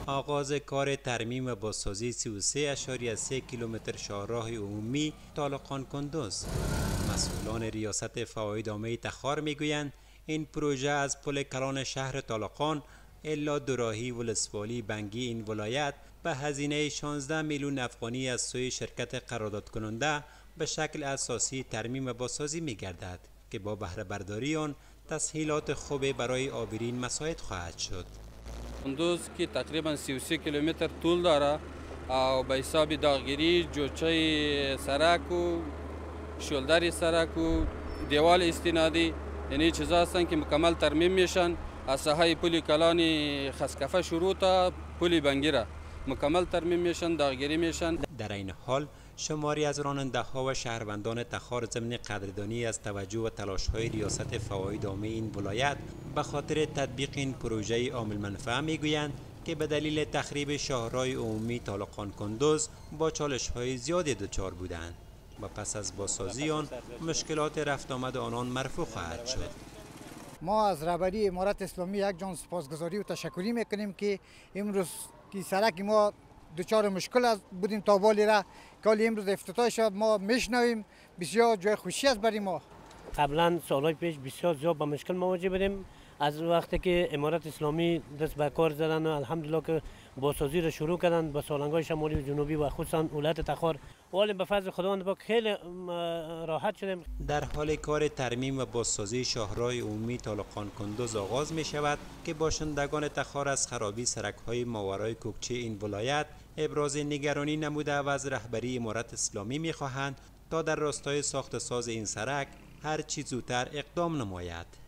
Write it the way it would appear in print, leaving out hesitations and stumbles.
آغاز کار ترمیم و بازسازی 33.3 کیلومتر شاهراه عمومی طالقان کندوز. مسئولان ریاست فوایدنامه تخار میگویند این پروژه از پل کلان شهر طالقان الا دوراهی ولسوالی بنگی این ولایت به هزینه 16 میلیون افغانی از سوی شرکت قرارداد کننده به شکل اساسی ترمیم و بازسازی می گردد که با بهره برداری آن تسهیلات خوب برای عابرین مساعد خواهد شد. کندوز که تقریبا 33 کیلومتر طول داره و به حساب داغگیری جوچه سرک و شولدر سرک و دیوال استنادی یعنی چیزا هستن که مکمل ترمیم میشن. از ساحه پل کلان خسکفه شروع تا پل بنگیره مکمل ترمیم میشن، داغگیری میشن. در این حال شماری از راننده ها و شهروندان تخار ضمن قدردانی از توجه و تلاش های ریاست فواید عامه این ولایت به خاطر تطبیق این پروژه عامل منفعه میگویند که به دلیل تخریب شاهراه عمومی طالقان کندوز با چالش های زیادی دچار بودند و پس از بازسازی آن مشکلات رفت آمد آنان مرفوع خواهد شد. ما از رهبری امارت اسلامی یک جان سپاسگزاری و تشکری میکنیم که امروز که سرک ما دچار مشکل بودیم تا بالی را که امروز افتتاح شد. ما میشنویم بسیار جای خوشی است برای ما. قبلا سالهای پیش بسیار زیاد با مشکل مواجه بودیم. از وقتی که امارت اسلامی دست به کار زدن و الحمدلله که بازسازی را شروع کردن با سالنگ‌های شمالی و جنوبی و خصوصا ولایت تخار، ولی به فضل خداوند پاک خیلی راحت شدیم. در حال کار ترمیم و بازسازی شاهراه عمومی طالقان کندوز آغاز می شود که باشندگان تخار از خرابی سرک‌های ماورای کوکچه این ولایت ابراز نگرانی نموده و از رهبری امارت اسلامی می خواهند تا در راستای ساخت ساز این سرک هر چه زودتر اقدام نماید.